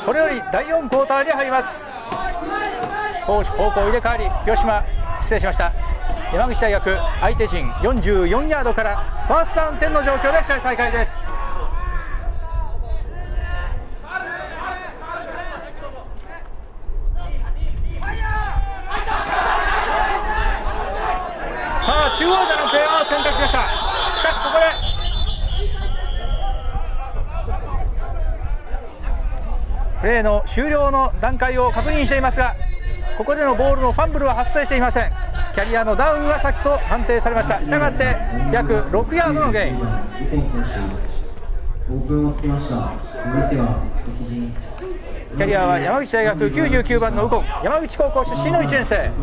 これより第4クォーターに入ります。攻守方向入れ替わり、失礼しました、山口大学相手陣44ヤードからファーストダウン10の状況で試合再開です。さあ中央でのプレーを選択しました。しかしここでプレーの終了の段階を確認していますが、ここでのボールのファンブルは発生していません。キャリアのダウンが先と判定されました。したがって約6ヤードのゲイン。キャリアは山口大学99番の右近、山口高校出身の1年生。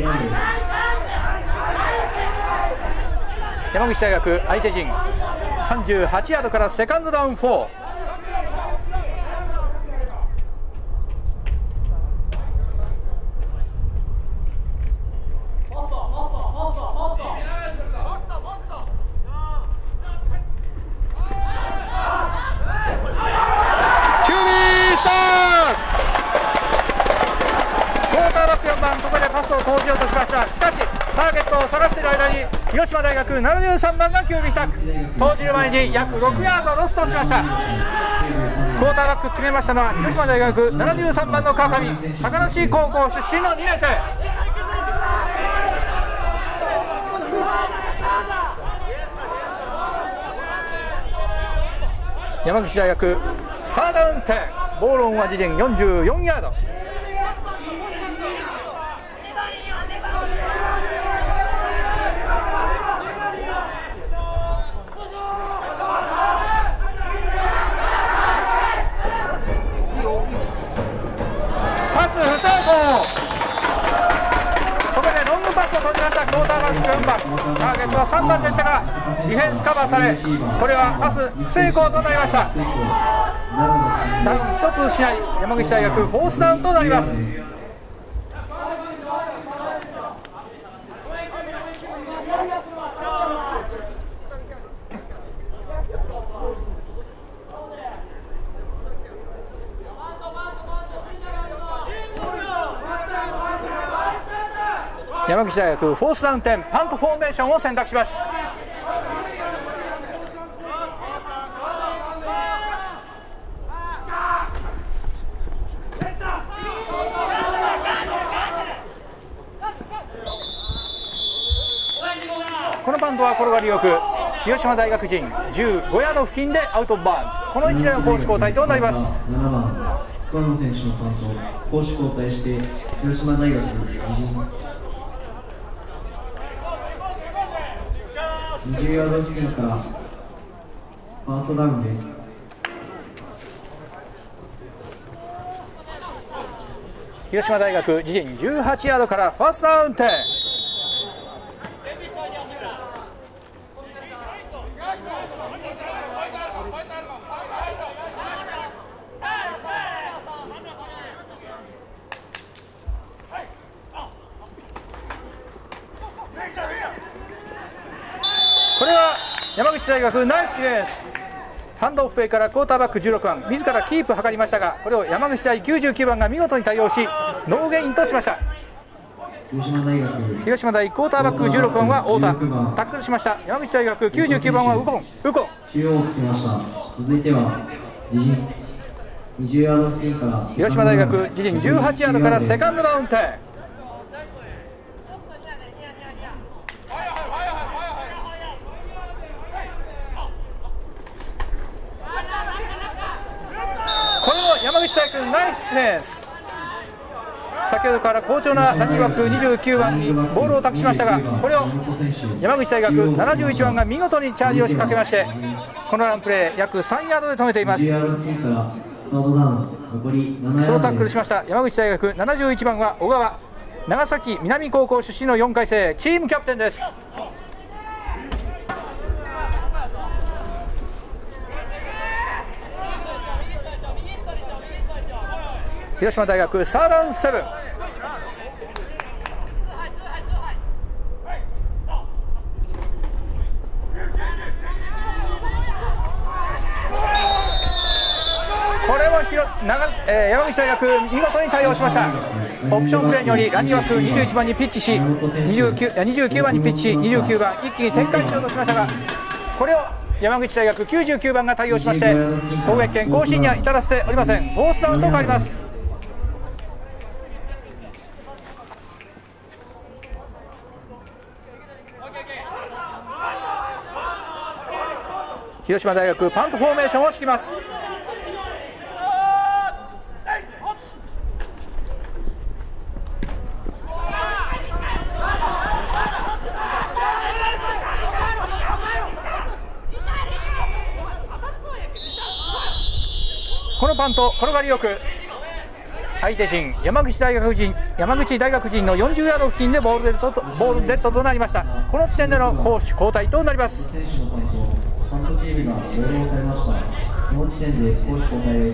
山口大学相手陣38ヤードからセカンドダウン4。投じようとしました。しかしターゲットを探している間に広島大学73番がキュービーサック、投じる前に約6ヤードロストしました。クォーターバック決めましたのは広島大学73番の川上、高梨高校出身の2年生。山口大学サードダウン10、ボールオンは自陣44ヤード。ここでロングパスを取りました。クォーターバック4番、ターゲットは3番でしたがディフェンスカバーされ、これはパス不成功となりました。ダウン1つ失い、山口大学フォースダウンとなります。山口大学フォースダウン10、パントフォーメーションを選択します。このパントは転がりよく広島大学陣15ヤード付近でアウトバーンズ。この一連の攻守交代となります。 7番桑野選手のパント、攻守交代して広島大学陣20ヤード付近からファーストダウンです。 広島大学自陣18ヤードからファーストダウン10。これは山口大学ナイスディフェンス。ハンドオフフェイからクォーターバック16番自らキープ図りましたが、これを山口大99番が見事に対応しノーゲインとしました。広島大クォーターバック16番は太田、タックルしました。山口大学99番は右近。 中央をつけました。続いては自陣20ヤード付近から広島大学自陣18ヤードからセカンドダウン10。これも山口大学ナイスディフェンス。先ほどから好調なランニングバック29番にボールを託しましたが、これを山口大学71番が見事にチャージを仕掛けまして、このランプレー約3ヤードで止めています。そのタックルしました山口大学71番は小川、長崎南高校出身の4回生、チームキャプテンです。広島大学サードダウン7。ここれも山口大学見事に対応しました。オプションプレーによりランニ枠21番にピッチし29番にピッチし29番一気に展開しようとしましたが、これを山口大学99番が対応しまして攻撃権更新には至らせておりません。フォースダウンと変わります。広島大学パントフォーメーションを敷きます。このパント転がりよく相手陣山口大学陣の40ヤード付近でボールデッドとなりました。この地点での攻守交代となります。 パントチームがボールをされました。この時点で攻守交代です。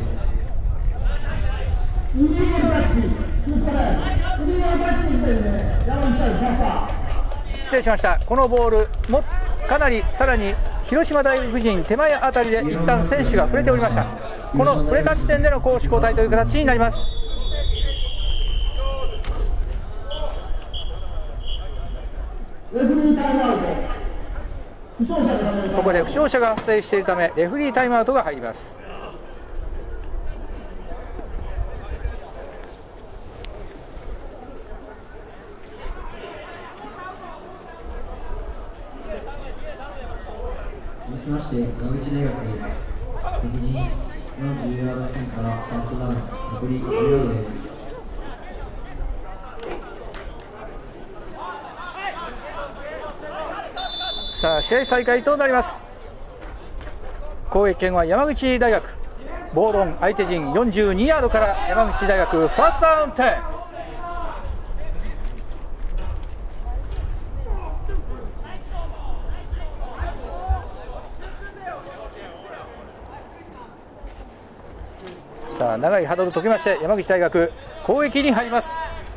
失礼しました。このボールもかなりさらに広島大学陣手前あたりで一旦選手が触れておりました。この触れた時点での攻守交代という形になります。ここで負傷者が発生しているためレフリータイムアウトが入ります。 続きまして山口大学敵陣40ヤード付近からファーストダウン残り10ヤードです。 さあ試合再開となります。攻撃権は山口大学ボールオン相手陣42ヤードから山口大学ファーストダウン10。さあ長いハードル解きまして山口大学攻撃に入ります。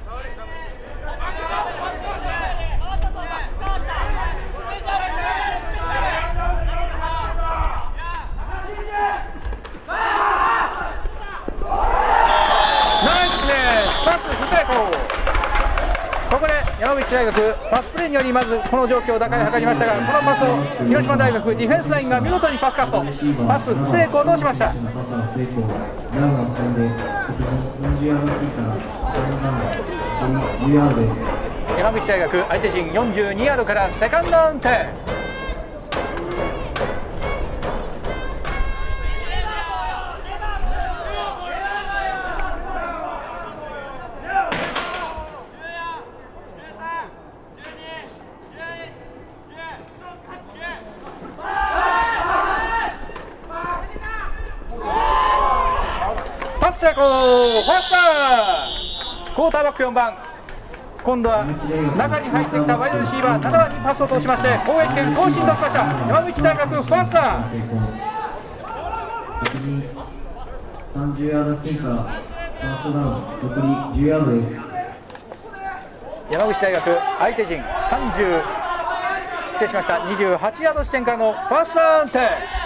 ここで山口大学パスプレーによりまずこの状況を打開を図りましたが、このパスを広島大学ディフェンスラインが見事にパスカット、パス不成功としました。山口大学相手陣42ヤードからセカンドダウン10。ファースタークォーターバック4番、今度は中に入ってきたワイドレシーバー7番にパスを通しまして攻撃権更新としました。山口大学ファースター 30ヤード付近からファーストダウン残り10ヤードです。 山口大学相手陣28ヤード地点からのファーストダウン10。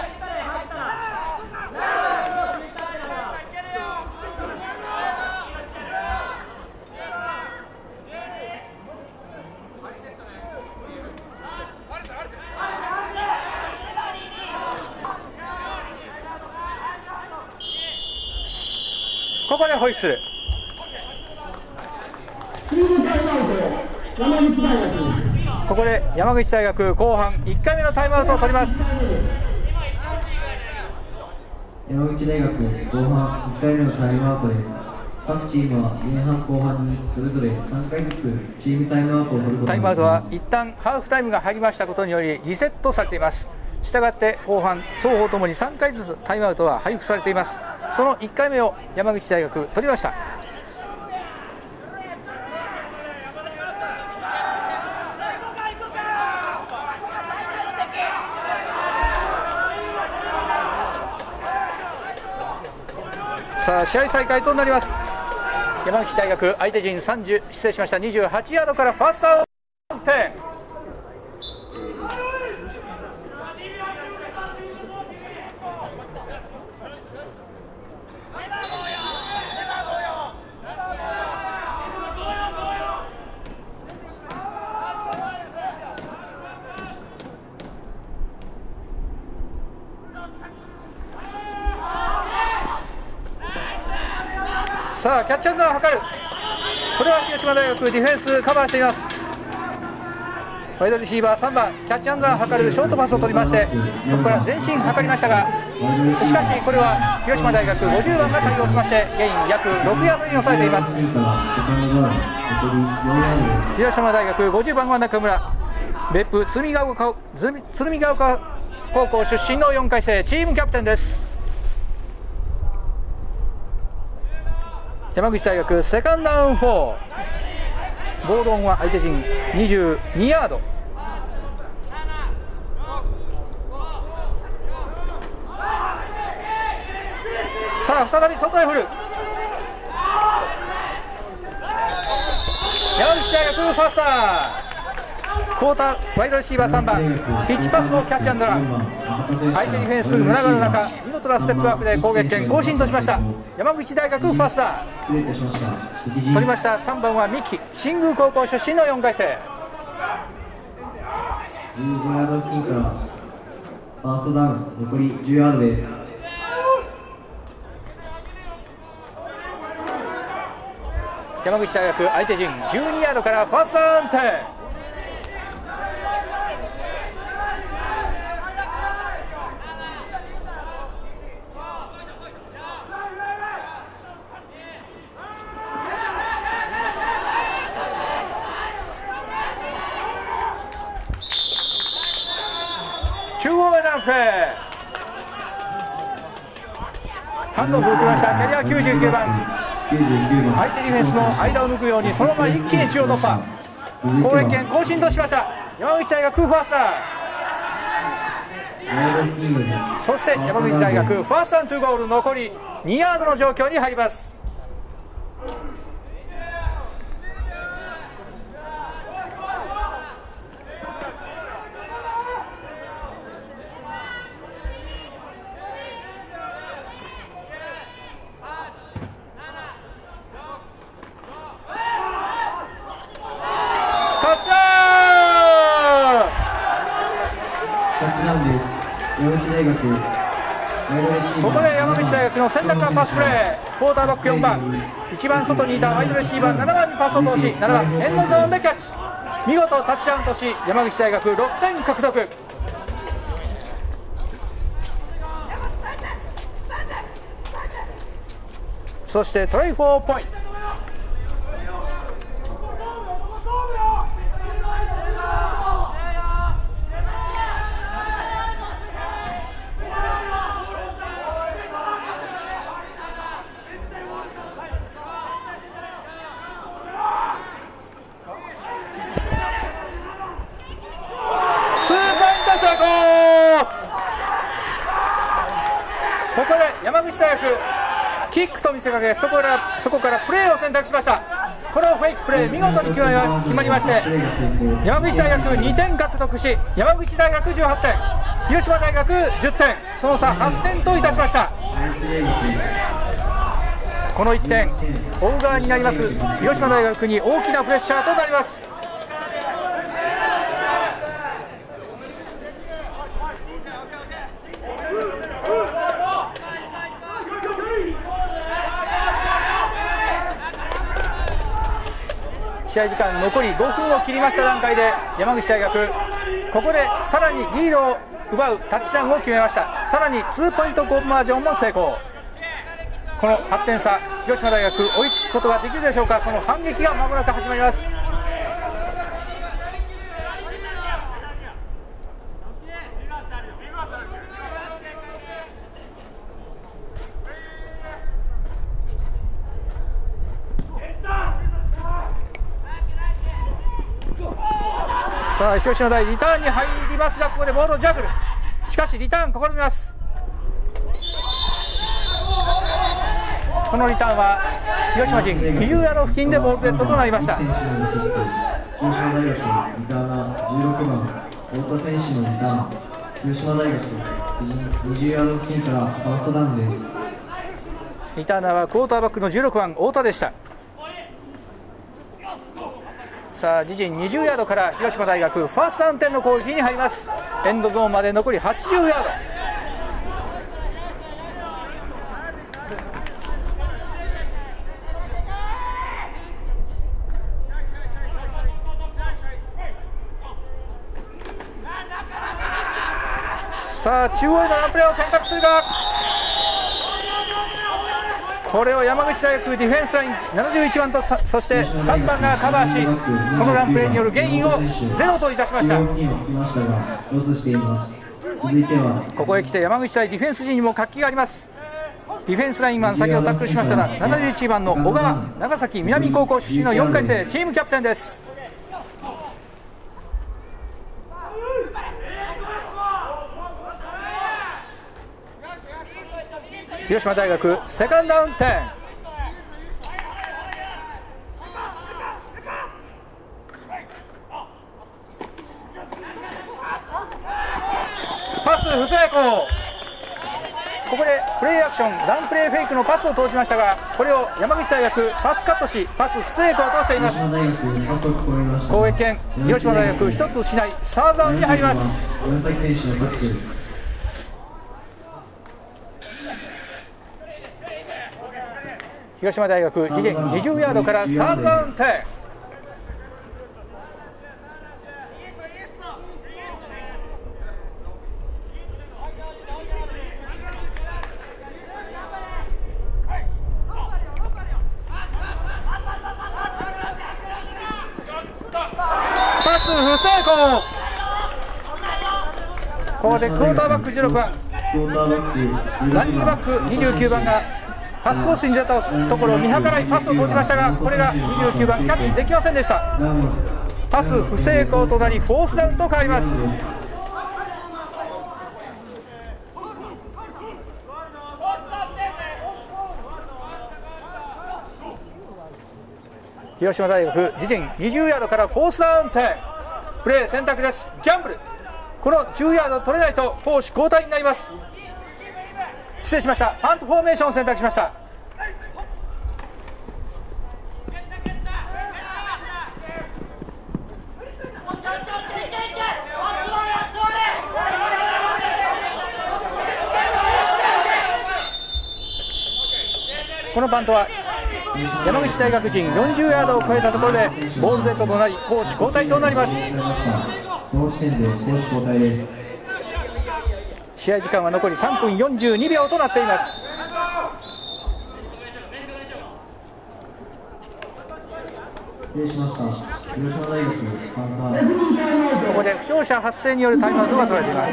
ここでホイッスル。ここで山口大学後半1回目のタイムアウトを取ります。 山口大学後半1回目のタイムアウトです。各チームは前半後半にそれぞれ3回ずつチームタイムアウトを取ることができます。 タイムアウトは一旦ハーフタイムが入りましたことによりリセットされています。したがって後半双方ともに3回ずつタイムアウトは配布されています。その1回目を山口大学取りました。さあ試合再開となります。山口大学相手陣28ヤードからファーストダウン10。 さあキャッチアンドランを図る。これは広島大学ディフェンスカバーしています。ワイドレシーバー3番キャッチアンドランを図るショートパスを取りまして、そこから前進図りましたが、しかしこれは広島大学50番が対応しまして、ゲイン約6ヤードに抑えています。広島大学50番は中村、別府鶴見ヶ丘高校出身の4回生、チームキャプテンです。山口大学セカンドダウン4、ボールオンは相手陣22ヤード。さあ再び外へ振る。山口大学ファースター、クォーターワイドレシーバー3番ピッチパスをキャッチアンドラン、相手ディフェンス群がる中、見事なステップワークで攻撃権更新としました。山口大学ファースター取りました。3番は三木、新宮高校出身の4回生。 15ヤード付近からファーストダウン、残り10ヤードです。 山口大学相手陣12ヤードからファーストダウン10。中央へのプレー、ハンドオフを受けました。キャリア99番、相手ディフェンスの間を抜くようにそのまま一気に中央突破、攻撃権更新としました。山口大学ファースター、そして山口大学ファーストアントゥゴール、残り2ヤードの状況に入ります。ここで山口大学の選択はパスプレー、クォーターバック4番、一番外にいたワイドレシーバー7番にパスを通し、7番エンドゾーンでキャッチ、見事タッチダウンとし山口大学6点獲得。そしてトライ4ポイント。ここで山口大学キックと見せかけ、そこからプレーを選択しました。これをフェイクプレー見事に決まりまして、山口大学2点獲得し、山口大学18点、広島大学10点、その差8点といたしました。この1点追う側になります広島大学に大きなプレッシャーとなります。試合時間残り5分を切りました段階で、山口大学ここでさらにリードを奪うタッチダウンを決めました。さらに2ポイントコンバージョンも成功。この8点差、広島大学追いつくことができるでしょうか。その反撃がまもなく始まります。さあ広島大リターンに入りますが、ここでボールをジャグル、しかしリターン試みます。このリターンは広島陣20ヤード付近でボールデッドとなりました。 広島大学リターナー16番太田選手のリターン、広島大学20ヤード付近からファーストダウンです。 リターナーはクォーターバックの16番太田でした。さあ自陣20ヤードから広島大学ファーストダウン点の攻撃に入ります。エンドゾーンまで残り80ヤード。 さあ中央へのランプレーを選択するが、これを山口大学ディフェンスライン71番とそして3番がカバーし、このランプレーによるゲインをゼロといたしました。ここへ来て山口大ディフェンス陣にも活気があります。ディフェンスラインマン、先ほどタックルしましたが71番の小川、長崎南高校出身の4回生チームキャプテンです。広島大学セカンドダウン10。パス不成功。ここでプレーアクションランプレーフェイクのパスを通しましたが、これを山口大学パスカットしパス不成功としています。攻撃権広島大学1つ失いサードダウンに入ります。広島大学自陣20ヤードからサードダウン10。パス不成功。ここでクォーターバック16番ランニングバック29番がパスコースに出たところを見計らいパスを通しましたが、これが29番キャッチできませんでした。パス不成功となりフォースダウンと変わります。広島大学自陣20ヤードからフォースダウン10。プレー選択です。ギャンブル、この10ヤード取れないと攻守交代になります。失礼しました。パントフォーメーションを選択しました。このパントは山口大学陣40ヤードを超えたところでボールデッドとなり攻守交代となります。試合時間は残り3分42秒となっています。ここで負傷者発生によるタイムアウトが取られています。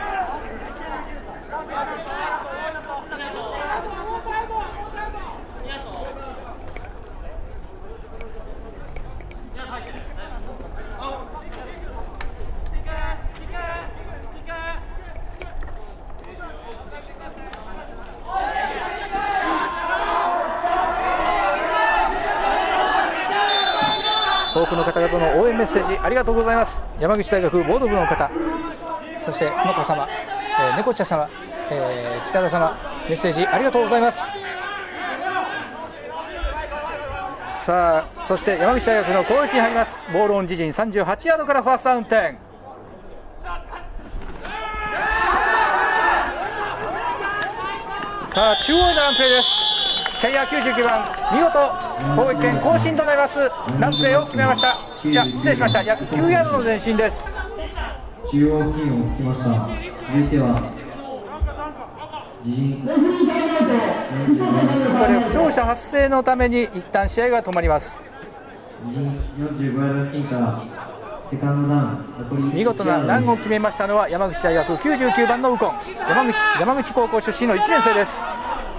多くの方々の応援メッセージありがとうございます。山口大学ボード部の方、そしてのこ様、猫茶様、北田様、メッセージありがとうございます。さあ、そして山口大学の攻撃に入ります。ボールオン自陣38ヤードからファーストダウン10。さあ中央へのランプレーです。キャリア99番見事攻撃権更新となります。ランプレーを決めました。失礼しました。約9ヤードの前進です。 中央金をつきました。続いてはここで負傷者発生のために一旦試合が止まります。 45ヤード付近からセカンドダウン。 見事なランを決めましたのは山口大学99番の右近、山口高校出身の1年生です。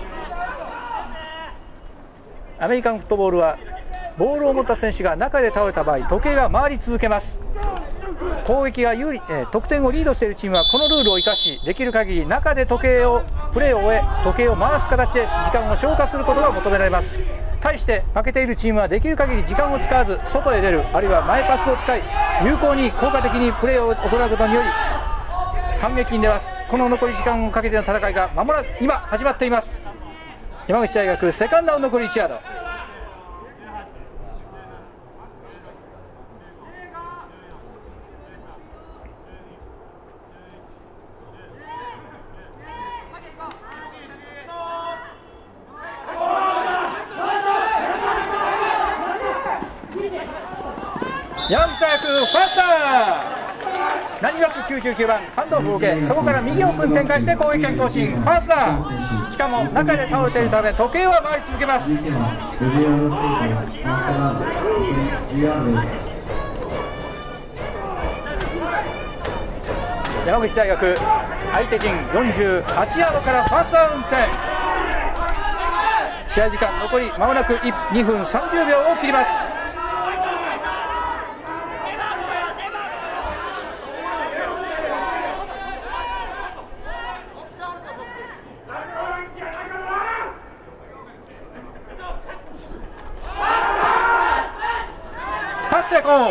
アメリカンフットボールはボールを持った選手が中で倒れた場合時計が回り続けます。攻撃が有利、得点をリードしているチームはこのルールを生かしできる限り中でプレーを終え時計を回す形で時間を消化することが求められます。対して負けているチームはできる限り時間を使わず外へ出る、あるいは前パスを使い有効に効果的にプレーを行うことにより反撃に出ます。この残り時間をかけての戦いが間もなく今始まっています。山口大学セカンドダウン残り1ヤード。山口大学ファースター。 何枠99番ハンドオフを受け、そこから右オープン展開して攻撃権更新、ファーストダウン。しかも中で倒れているため時計は回り続けます。 続いては50ヤード付近からファーストダウン、10ヤードです。 山口大学相手陣48ヤードからファーストダウン点。試合時間残りまもなく2分30秒を切ります。パス成功。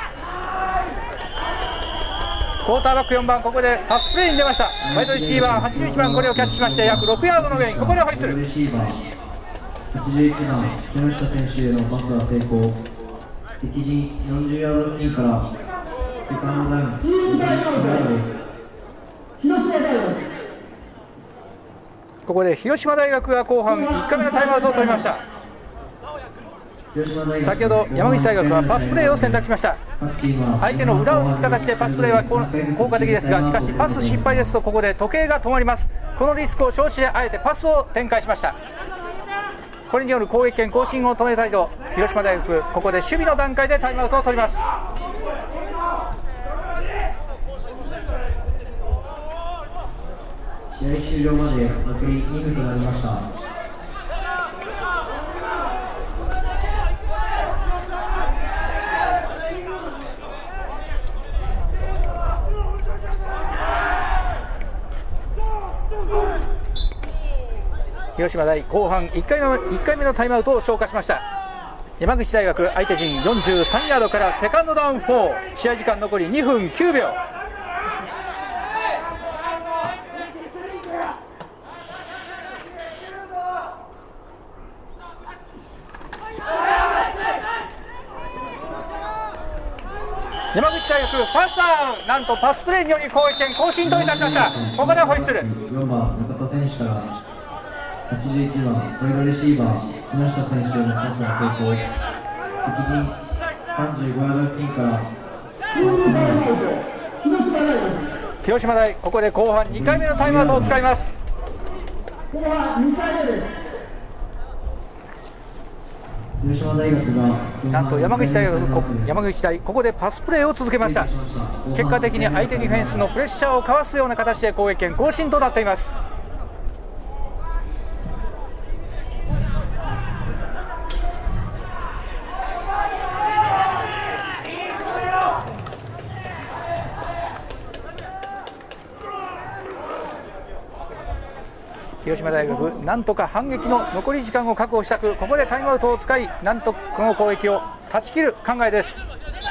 クォーターバック4番、ここでパスプレーに出ました。ワイドレシーバー81番、これをキャッチしまして約6ヤードのゲイン。ここでホイッスル。 レシーバー81番木下選手へのパスは成功。敵陣40ヤード付近からセカンドダウン20ヤードです。 ここで広島大学が後半1回目のタイムアウトを取りました。先ほど山口大学はパスプレーを選択しました。相手の裏をつく形でパスプレーは効果的ですが、しかしパス失敗ですとここで時計が止まります。このリスクを承知であえてパスを展開しました。これによる攻撃権更新を止めたいと広島大学、ここで守備の段階でタイムアウトを取ります。 試合終了まで残り2分となりました。 広島大後半1回目のタイムアウトを消化しました。山口大学相手陣43ヤードからセカンドダウン4。試合時間残り2分9秒。山口大学ファーストダウン、なんとパスプレーにより攻撃権更新といたしました。ここでホイッスル。 4番中田選手から81番ワイドレシーバー木下選手へのパスが成功。敵陣35ヤード付近から広島大ここで後半2回目のタイムアウトを使います。 広島大学がなんと山口大ここでパスプレーを続けました。結果的に相手ディフェンスのプレッシャーをかわすような形で攻撃権更新となっています。広島大学なんとか反撃の残り時間を確保したく、ここでタイムアウトを使いなんとこの攻撃を断ち切る考えです。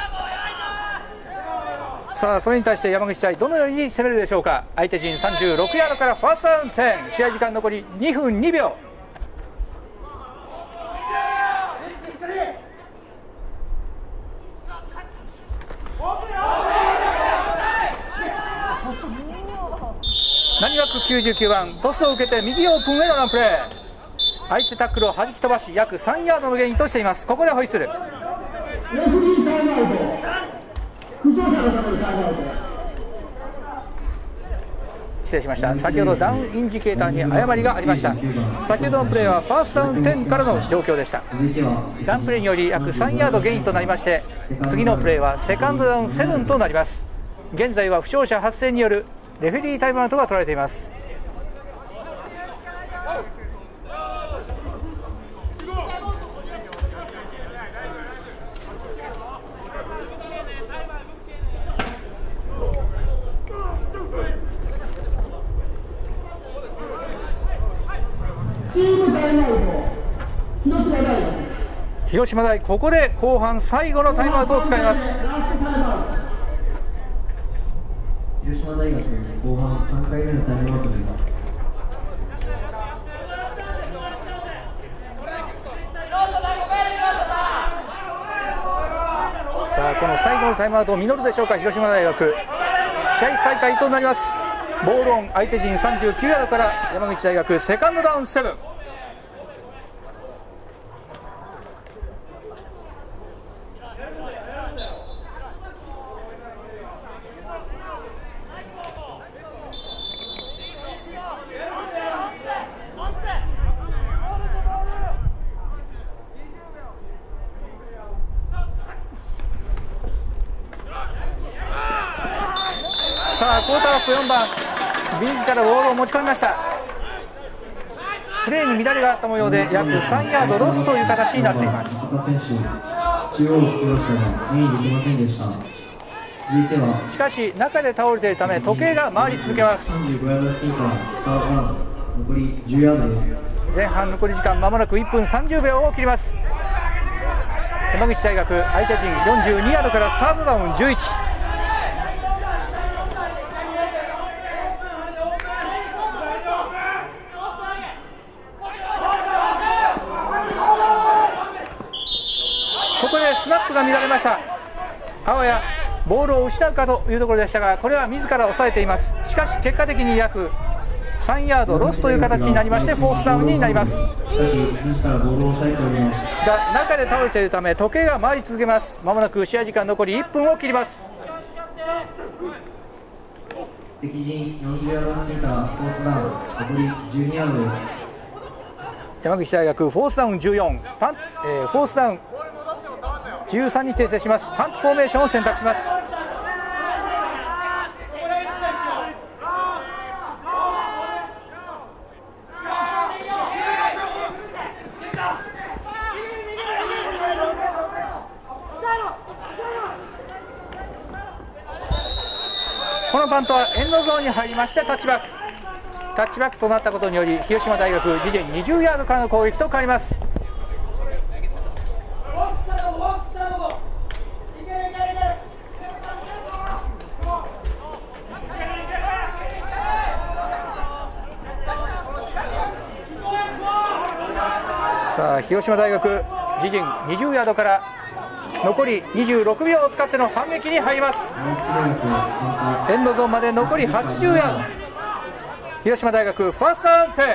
さあそれに対して山口大どのように攻めるでしょうか。相手陣36ヤードからファーストダウン10。試合時間残り2分2秒。何枠99番トスを受けて右オープンへのランプレー。相手タックルを弾き飛ばし約3ヤードのゲインとしています。ここでホイッスル。 レフリータイムアウト。負傷者のためにタイムアウト。 失礼しました。先ほどダウンインジケーターに誤りがありました。先ほどのプレーはファーストダウン10からの状況でした。ランプレーにより約3ヤードゲインとなりまして、次のプレーはセカンドダウン7となります。現在は負傷者発生によるレフェリータイムアウトが取られています。 チームタイムアウト。 広島大ここで後半最後のタイムアウトを使います。 広島大学後半3回目のタイムアウトです。 さあこの最後のタイムアウトを実るでしょうか。広島大学試合再開となります。ボールオン相手陣39ヤードから山口大学セカンドダウン7。 クォーターバック4番自らボールを持ち込みました。プレーに乱れがあった模様で約3ヤードロスという形になっています。しかし中で倒れているため時計が回り続けます。前半残り時間まもなく1分30秒を切ります。山口大学相手陣42ヤードからサードダウン11。ここでスナップが乱れました。あわやボールを失うかというところでしたが、これは自ら抑えています。しかし結果的に約3ヤードロスという形になりましてフォースダウンになります。が中で倒れているため時計が回り続けます。まもなく試合時間残り1分を切ります。 敵陣40ヤード付近からフォースダウン残り12ヤードです。 山口大学フォースダウン14パン、フォースダウン13に訂正します。パントフォーメーションを選択します。このパントはエンドゾーンに入りましてタッチバック。タッチバックとなったことにより広島大学自陣20ヤードからの攻撃と変わります。さあ広島大学自陣20ヤードから残り26秒を使っての反撃に入ります。エンドゾーンまで残り80ヤード。広島大学ファーストダウン10。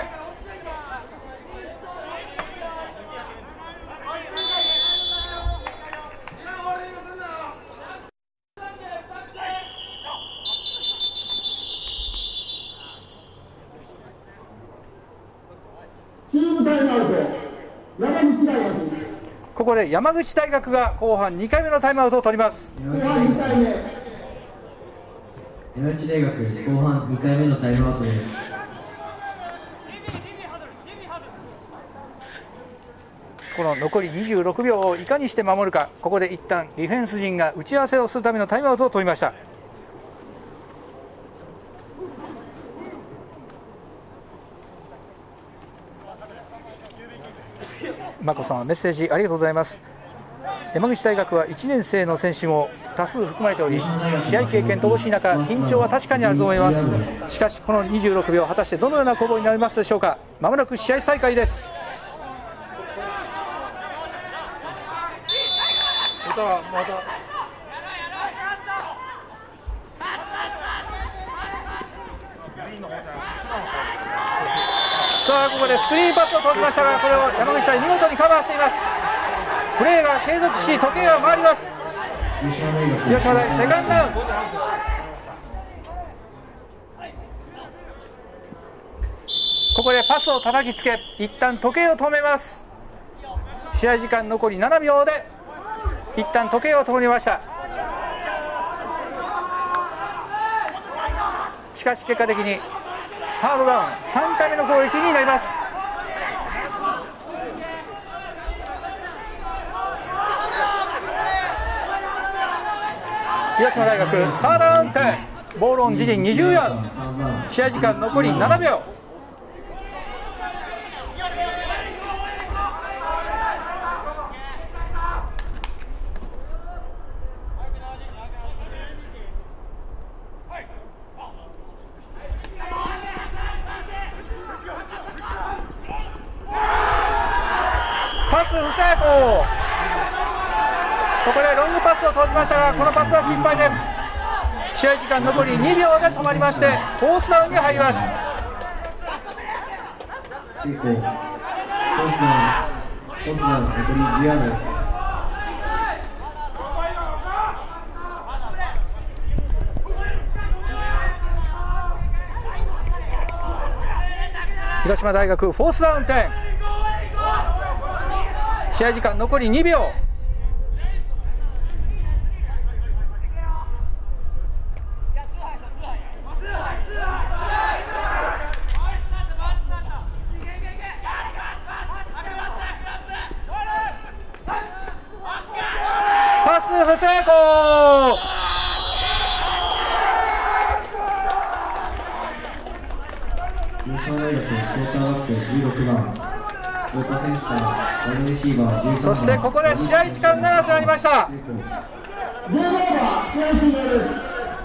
チームタイムアウト山口大学。 ここで山口大学が後半2回目のタイムアウトを取ります。 山口大学後半2回目のタイムアウトです。 この残り26秒をいかにして守るか。ここで一旦ディフェンス陣が打ち合わせをするためのタイムアウトを取りました。眞子さんメッセージありがとうございます。山口大学は1年生の選手も多数含まれており、試合経験乏しい中緊張は確かにあると思います。しかしこの26秒果たしてどのような攻防になりますでしょうか。まもなく試合再開です。さあここでスクリーンパスを通しましたが、これを山口大見事にカバーしています。プレーが継続し時計が回ります。広島大セカンドダウン。ここでパスを叩きつけ一旦時計を止めます。試合時間残り7秒で一旦時計を止めました。しかし結果的にサードダウン3回目の攻撃になります。広島大学サードダウン10ボールオン自陣20ヤード。試合時間残り7秒。パス不成功。ここでロングパスを通しましたがこのパスは失敗です。試合時間残り2秒で止まりましてフォースダウンに入ります。広島大学フォースダウン10。試合時間残り2秒。 ド成功。 優勝大学クォーターバック16番太田選手からワイドレシーバー13番。 そしてここで試合時間長くなりました。 ゲームオーバー、試合終了です。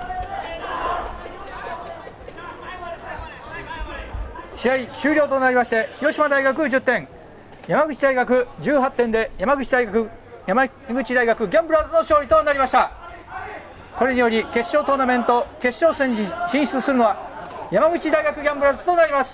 試合終了となりまして、広島大学10点、山口大学18点で山口大学ギャンブラーズの勝利となりました。これにより決勝トーナメント決勝戦に進出するのは山口大学ギャンブラーズとなります。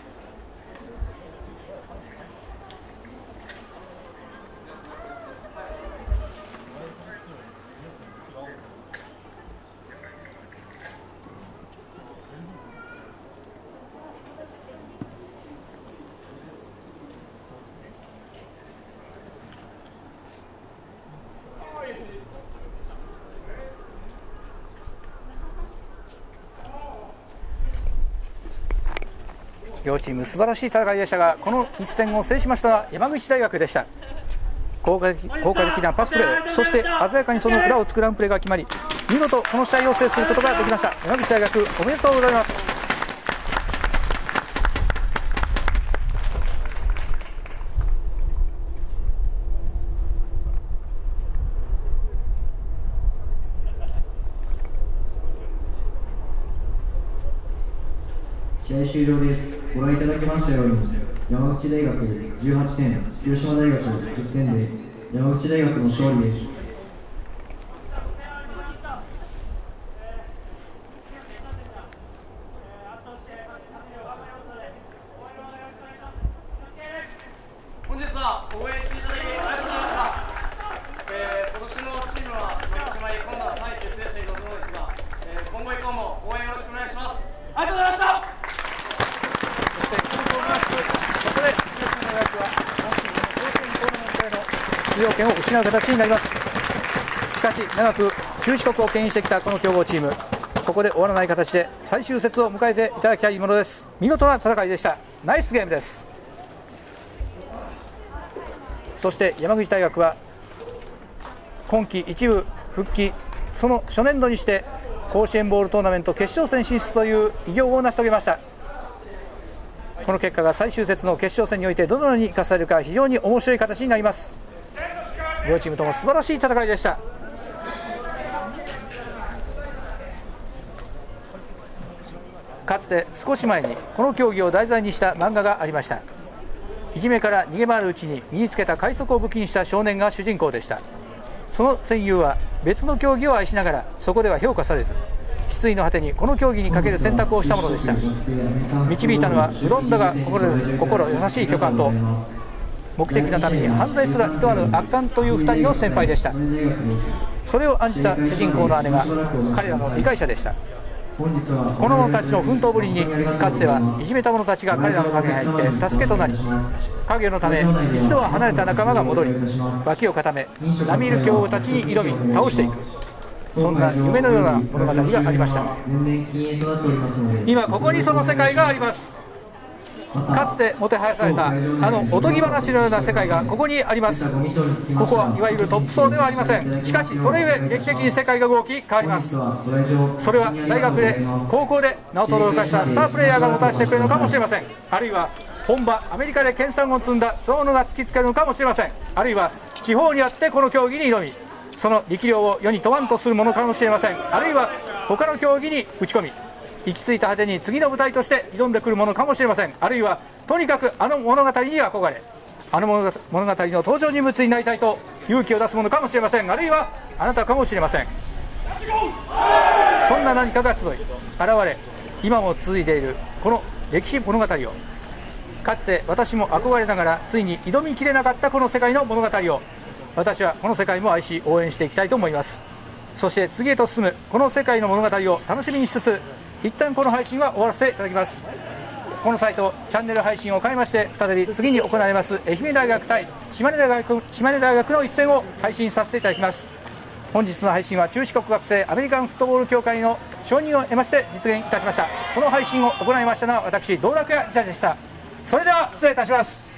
両チーム素晴らしい戦いでしたが、この一戦を制しましたのは山口大学でした。効果的なパスプレー、そして鮮やかにその裏を作らんプレーが決まり、見事この試合を制することができました。山口大学おめでとうございます。 試合終了です。ご覧いただきましたように、山口大学18点、広島大学10点で山口大学の勝利です。 本日は応援していただきありがとうございました。今年のチームは負けてしまい、今度は3位決定戦に臨むのですが、今後以降も応援よろしくお願いします。ありがとうございました。 そしてこのここで広島大学は今シーズンの甲子園トーナメントへの出場権を失う形になります。しかし長く中四国を牽引してきたこの強豪チーム、ここで終わらない形で最終節を迎えていただきたいものです。見事な戦いでした。ナイスゲームです。そして山口大学は今季一部復帰、その初年度にして甲子園ボールトーナメント決勝戦進出という偉業を成し遂げました。この結果が最終節の決勝戦においてどのように生かされるか、非常に面白い形になります。両チームとも素晴らしい戦いでした。かつて少し前にこの競技を題材にした漫画がありました。いじめから逃げ回るうちに身につけた快速を武器にした少年が主人公でした。その戦友は別の競技を愛しながらそこでは評価されず、失意の果てにこの競技にかける選択をしたものでした。導いたのはうどんだが心優しい巨漢と目的のために犯罪すらいとわぬ悪漢という2人の先輩でした。それを案じた主人公の姉が彼らの理解者でした。この者たちの奮闘ぶりにかつてはいじめた者たちが彼らの陰に入って助けとなり、影のため一度は離れた仲間が戻り、脇を固め並みいる強豪たちに挑み倒していく、そんな夢のような物語がありました。今ここにその世界があります。かつてもてはやされたあのおとぎ話のような世界がここにあります。ここはいわゆるトップ層ではありません。しかしそれゆえ劇的に世界が動き変わります。それは大学で高校で名を轟かしたスタープレイヤーがもたらしてくれるのかもしれません。あるいは本場アメリカで研鑽を積んだその者が突きつけるのかもしれません。あるいは地方にあってこの競技に挑み、その力量を世に問わんとするものかもしれません。あるいは他の競技に打ち込み、行き着いた果てに次の舞台として挑んでくるものかもしれません。あるいはとにかくあの物語に憧れ、あの物語の登場人物になりたいと勇気を出すものかもしれません。あるいはあなたかもしれません。そんな何かが集い現れ、今も続いているこの歴史物語を、かつて私も憧れながらついに挑みきれなかったこの世界の物語を、私はこの世界も愛し応援していきたいと思います。そして次へと進むこの世界の物語を楽しみにしつつ、一旦この配信は終わらせていただきます。このサイトチャンネル配信を変えまして、再び次に行われます愛媛大学対島根大学の一戦を配信させていただきます。本日の配信は中四国学生アメリカンフットボール協会の承認を得まして実現いたしました。その配信を行いましたのは私道楽屋イチャでした。それでは失礼いたします。